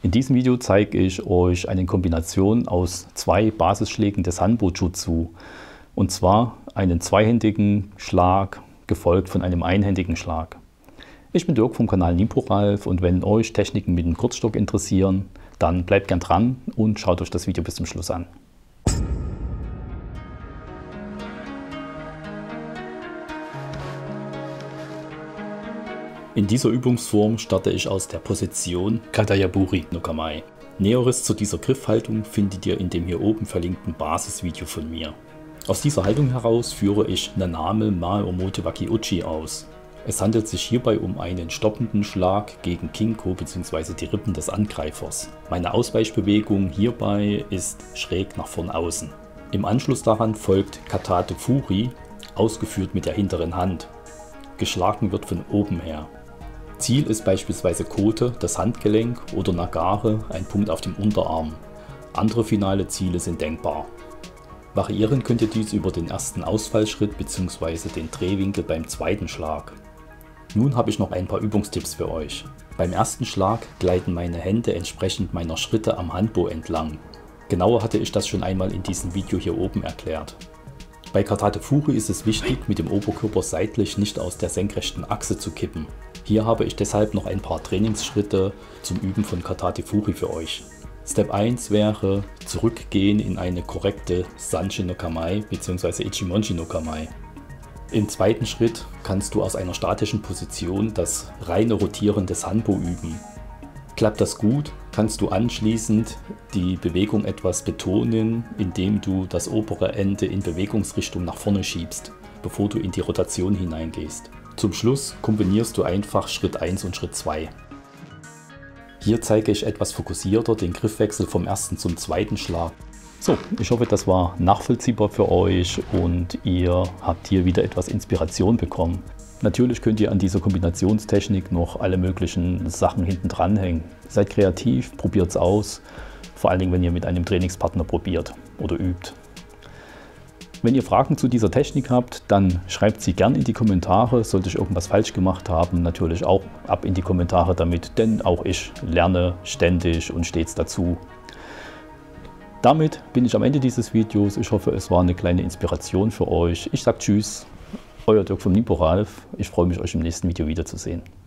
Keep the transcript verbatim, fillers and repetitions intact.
In diesem Video zeige ich euch eine Kombination aus zwei Basisschlägen des Hanbo-Jutsu. Und zwar einen zweihändigen Schlag, gefolgt von einem einhändigen Schlag. Ich bin Dirk vom Kanal Nippo Ralf und wenn euch Techniken mit dem Kurzstock interessieren, dann bleibt gern dran und schaut euch das Video bis zum Schluss an. In dieser Übungsform starte ich aus der Position Katayaburi no Kamae. Näheres zu dieser Griffhaltung findet ihr in dem hier oben verlinkten Basisvideo von mir. Aus dieser Haltung heraus führe ich Naname Mae Omote Waki Uchi aus. Es handelt sich hierbei um einen stoppenden Schlag gegen Kinko bzw. die Rippen des Angreifers. Meine Ausweichbewegung hierbei ist schräg nach vorn außen. Im Anschluss daran folgt Katate Furi, ausgeführt mit der hinteren Hand. Geschlagen wird von oben her. Ziel ist beispielsweise Kote, das Handgelenk, oder Nagare, ein Punkt auf dem Unterarm. Andere finale Ziele sind denkbar. Variieren könnt ihr dies über den ersten Ausfallschritt bzw. den Drehwinkel beim zweiten Schlag. Nun habe ich noch ein paar Übungstipps für euch. Beim ersten Schlag gleiten meine Hände entsprechend meiner Schritte am Hanbo entlang. Genauer hatte ich das schon einmal in diesem Video hier oben erklärt. Bei Katate Furi ist es wichtig, mit dem Oberkörper seitlich nicht aus der senkrechten Achse zu kippen. Hier habe ich deshalb noch ein paar Trainingsschritte zum Üben von Katate Furi für euch. Step eins wäre zurückgehen in eine korrekte Sanshi no Kamae bzw. Ichimonji no Kamae. Im zweiten Schritt kannst du aus einer statischen Position das reine Rotieren des Hanbo üben. Klappt das gut, kannst du anschließend die Bewegung etwas betonen, indem du das obere Ende in Bewegungsrichtung nach vorne schiebst, bevor du in die Rotation hineingehst. Zum Schluss kombinierst du einfach Schritt eins und Schritt zwei. Hier zeige ich etwas fokussierter den Griffwechsel vom ersten zum zweiten Schlag. So, ich hoffe, das war nachvollziehbar für euch und ihr habt hier wieder etwas Inspiration bekommen. Natürlich könnt ihr an dieser Kombinationstechnik noch alle möglichen Sachen hinten dranhängen. Seid kreativ, probiert es aus, vor allen Dingen, wenn ihr mit einem Trainingspartner probiert oder übt. Wenn ihr Fragen zu dieser Technik habt, dann schreibt sie gerne in die Kommentare. Sollte ich irgendwas falsch gemacht haben, natürlich auch ab in die Kommentare damit, denn auch ich lerne ständig und stets dazu. Damit bin ich am Ende dieses Videos. Ich hoffe, es war eine kleine Inspiration für euch. Ich sage Tschüss, euer Dirk vom Nippo Ralf. Ich freue mich, euch im nächsten Video wiederzusehen.